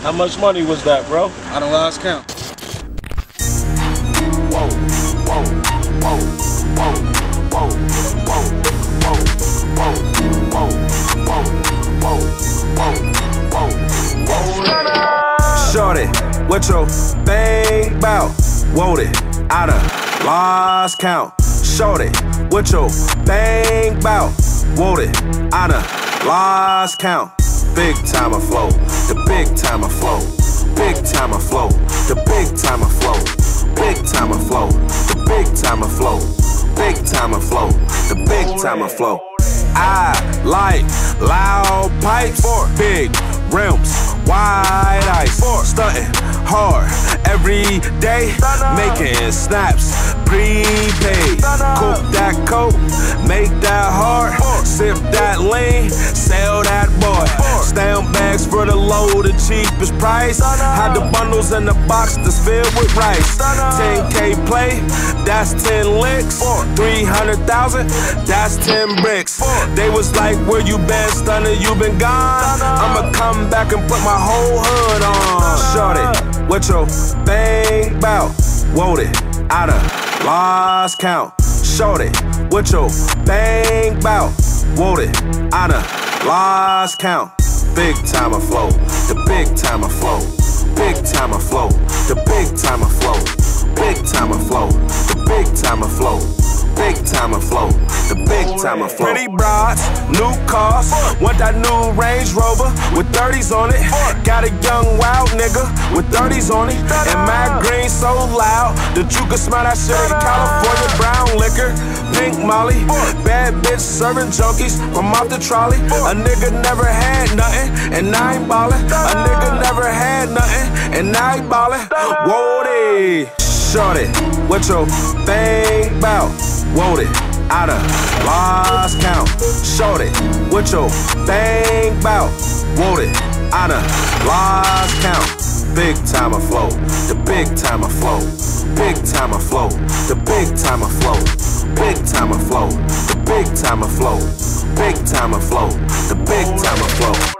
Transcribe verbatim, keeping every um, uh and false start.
How much money was that, bro? I done lost count. Whoa, whoa, whoa, whoa, whoa, whoa, whoa, whoa, whoa, whoa, whoa, whoa, whoa. Shorty, what your thing bout? Whoa it, I done lost count. Shorty, what your thing bout? Whoa it, I done lost count. Big time of flow, the big time of flow, big time of flow, the big time of flow, big time of flow, the big time of flow, big time of flow, the big time of flow. I like loud pipes, big rims, wide ice, stunting hard every day, making snaps, prepaid. Cook that coke, make that hard, sip that lean, sell that boy. Stamp bags for the low, the cheapest price. Had the bundles in the box that's filled with rice. ten K play, that's ten licks. three hundred thousand, that's ten bricks. They was like, where you been, stunner, you been gone? I'ma come back and put my whole hood on. Shorty, what your thing bout? Whoa it, I done lost count. Shorty, what your thing bout? Whoa it, I done lost count. Big time of flow, the big time of flow, big time of flow, the big time of flow, big time of flow, the big time of flow, big time of flow, the big time of flow. Pretty broads, new cars, want that new Range Rover with thirties on it. Got a young wild nigga with thirties on it, and my green so loud that you can smell that shit in California brown liquor. Pink Molly, bad bitch serving junkies from off the trolley. A nigga never had nothing, and now he ballin'. A nigga never had nothing, and now he ballin'. Whoa it, shorty, what your thing bout? Whoa it, I done lost count. Shorty, what your thing bout? Whoa it, I done lost count. Big time of flow, the big time of flow, big time of flow, the big time of flow, big time of flow, the big time of flow, big time of flow, the big time of flow.